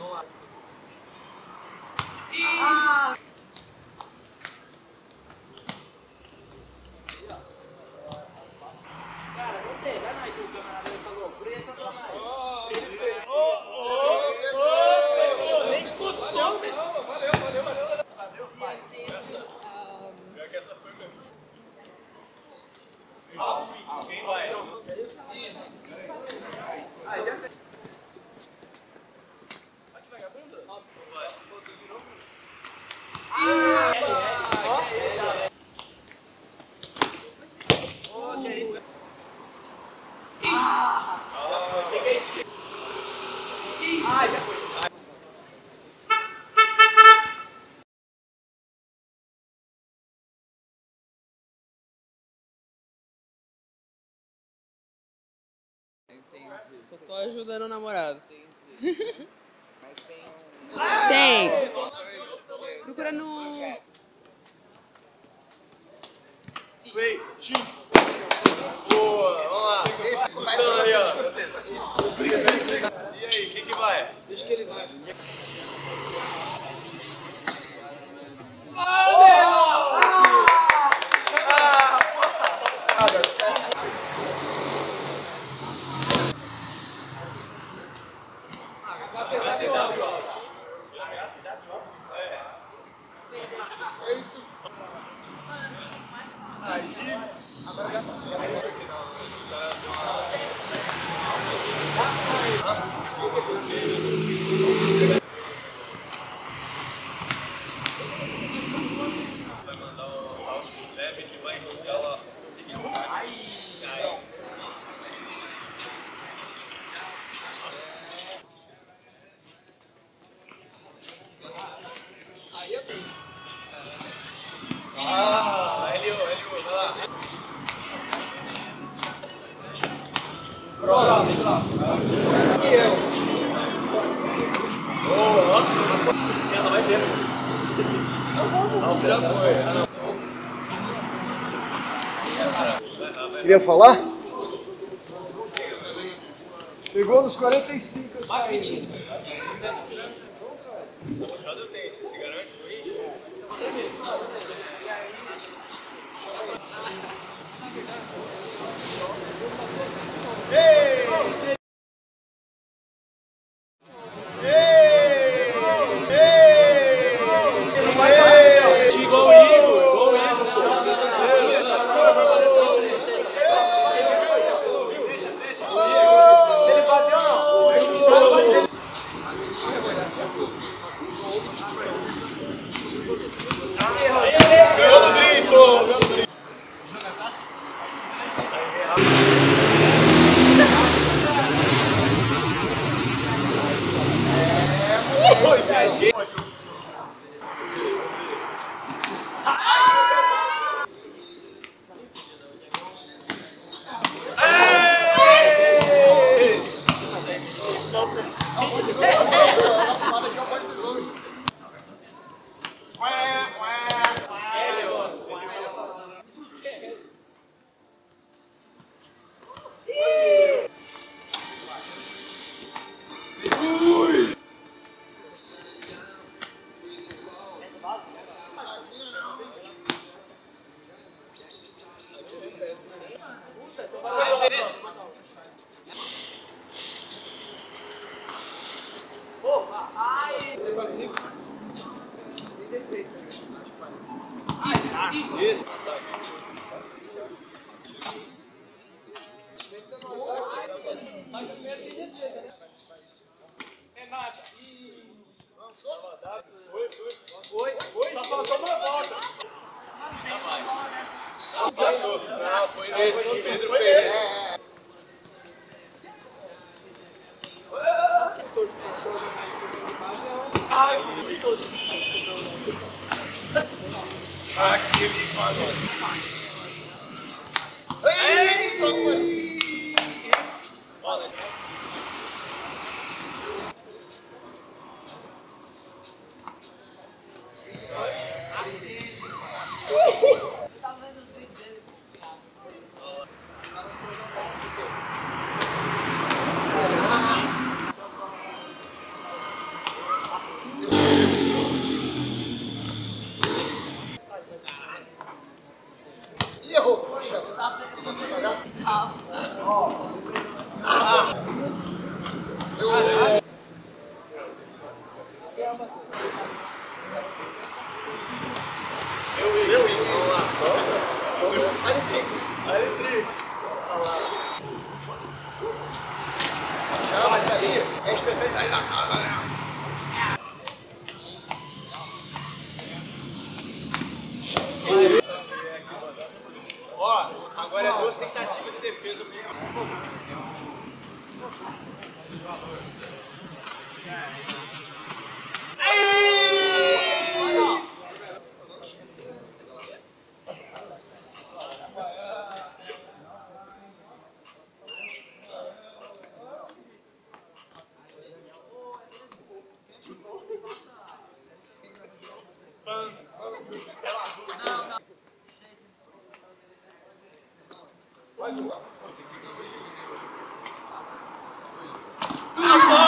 Cara, você, dá nós o camarada falou, preta, dá nós. Nem custou, velho. Valeu, pai. Pior que essa foi mesmo. Quem vai? Aí já fez. Aqui vai, bunda. Vai. Que isso? Já foi. Só tô ajudando o namorado. Mas tem um... Tem. Procura no... Play, time. Boa, vamos lá. Discussão aí, ó. E aí, quem que vai? Deixa que ele vai. Vai mandar o out leve que vai enroscar lá. Eliu, vai lá. Próximo. Boa. Ela vai ver. Já foi. Queria falar? Pegou nos 45 essa aí. Já deu tempo, você se garante, Luiz? Só faltou uma volta. Passou. Não, foi nesse. Pedro fez. Aqui me falou. Bola. Ah,